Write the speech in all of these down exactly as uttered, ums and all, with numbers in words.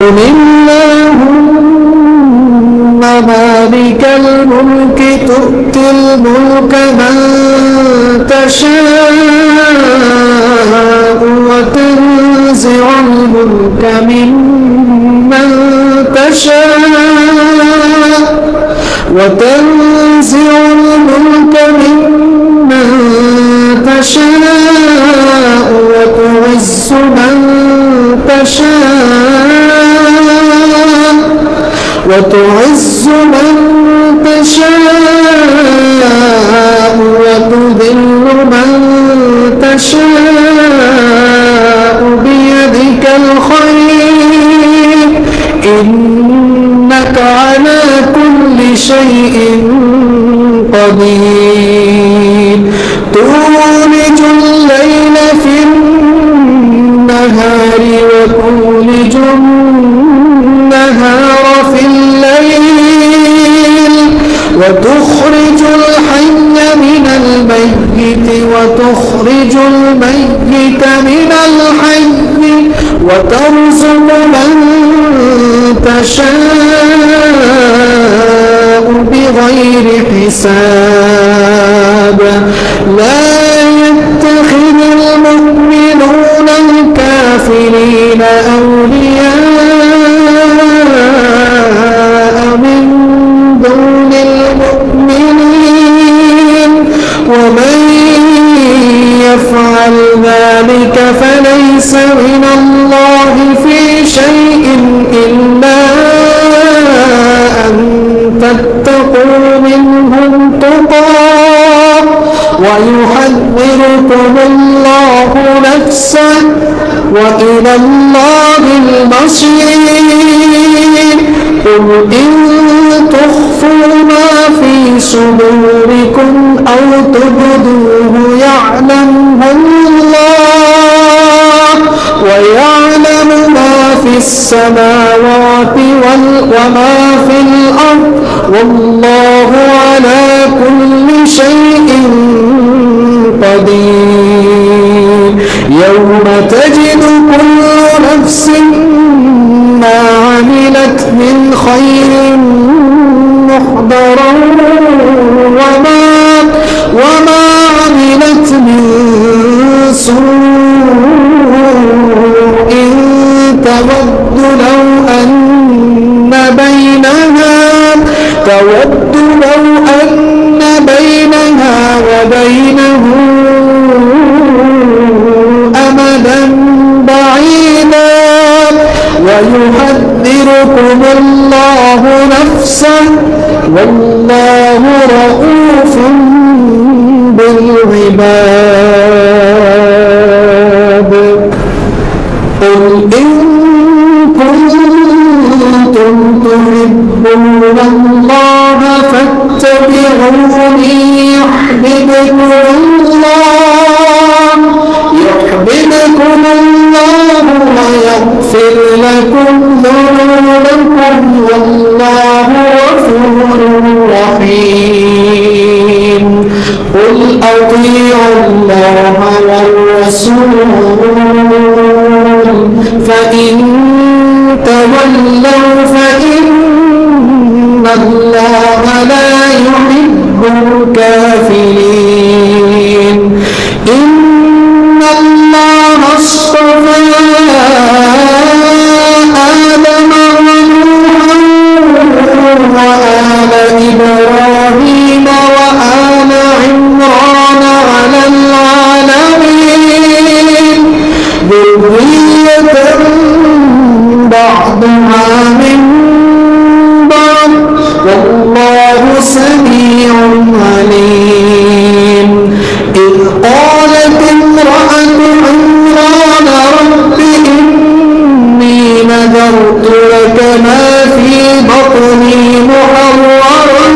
قل اللهم مالك الملك تؤتي الملك من تشاء وتنزع الملك ممن تشاء وتنزع الملك ممن تشاء وتعز من تشاء وتعز من تشاء وتذل من تشاء بيدك الخير إنك على كل شيء قدير تولج الليل في النهار وتولج النهار في الليل وتخرج الحي من الميت وتخرج الميت من الحي وترزق من تشاء بغير حساب لا يتخذ المؤمنون الكافرين أولياء من دون المؤمنين ومن يفعل ذلك فليس من الله في شيء إلا أن تتقوا منهم تقاه ويحذركم الله نفسه وإلى الله المصير قل إن تخفوا ما في صدوركم أو تبدوه يعلمه الله ويعلم ما في السماوات وما في الأرض والله على كل شيء قدير يوم تجد كل نفس ما عملت من خير محضرا وما وما عملت من سوء تود لو أن بينها تود لو أن بينها وبينه أمدا بعيدا ويحذركم الله نفسه والله رؤوف بالعباد قل إن كنتم تحبون الله فاتبعوني يحببكم الله يحببكم الله ويغفر لكم ذنوبكم والله غفور رحيم قل أطيعوا الله والرسول فإن تولوا فإن الله لا يحب الكافرين إن الله اصطفى آدم ونوحا وآل إبراهيم وآل عمران على العالمين ذرية بعضها من بعض والله سميع عليم إذ قالت امرأة عمران رب إني نذرت لك ما في بطني محررا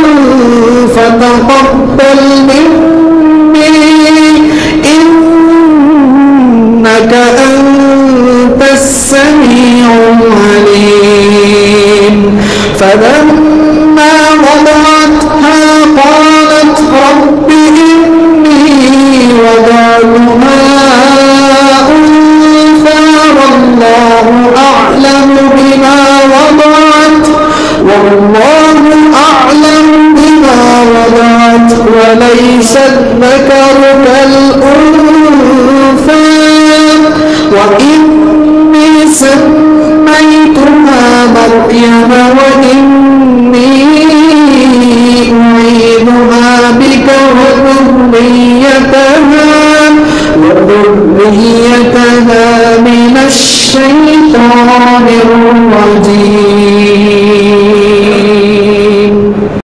فتقبل مني إنك أنت السميع العليم فلما وضعتها قالت رب إني وضعتها أنثى والله أعلم بي والله أعلم بما وضعت وليس الذكر كالأنثى وإني سميتها مريم وإني أعيذها بك وذريتها وذريتها من الشيطان الرجيم